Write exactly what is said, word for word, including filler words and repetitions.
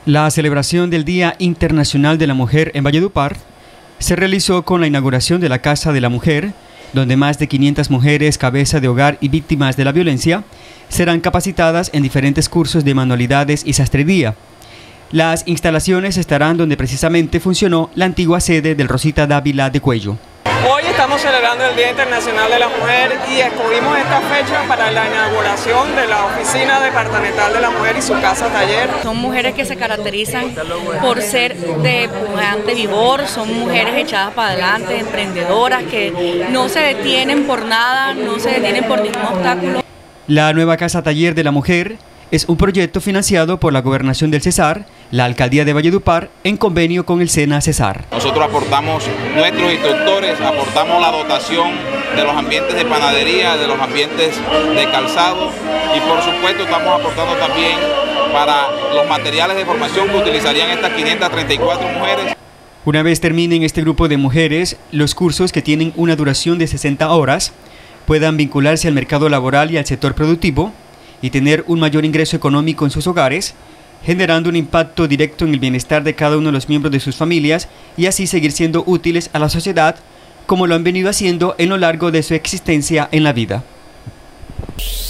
La celebración del Día Internacional de la Mujer en Valledupar se realizó con la inauguración de la Casa de la Mujer, donde más de quinientas mujeres, cabeza de hogar y víctimas de la violencia, serán capacitadas en diferentes cursos de manualidades y sastrería. Las instalaciones estarán donde precisamente funcionó la antigua sede del Rosita Dávila de Cuello. Hoy estamos celebrando el Día Internacional de la Mujer y escogimos esta fecha para la inauguración de la Oficina Departamental de la Mujer y su casa taller. Son mujeres que se caracterizan por ser de pujante vigor, son mujeres echadas para adelante, emprendedoras, que no se detienen por nada, no se detienen por ningún obstáculo. La nueva Casa Taller de la Mujer es un proyecto financiado por la Gobernación del Cesar, la Alcaldía de Valledupar, en convenio con el SENA Cesar. Nosotros aportamos nuestros instructores, aportamos la dotación de los ambientes de panadería, de los ambientes de calzado y por supuesto estamos aportando también para los materiales de formación que utilizarían estas quinientas treinta y cuatro mujeres. Una vez terminen este grupo de mujeres, los cursos que tienen una duración de sesenta horas puedan vincularse al mercado laboral y al sector productivo y tener un mayor ingreso económico en sus hogares, generando un impacto directo en el bienestar de cada uno de los miembros de sus familias y así seguir siendo útiles a la sociedad como lo han venido haciendo en lo largo de su existencia en la vida.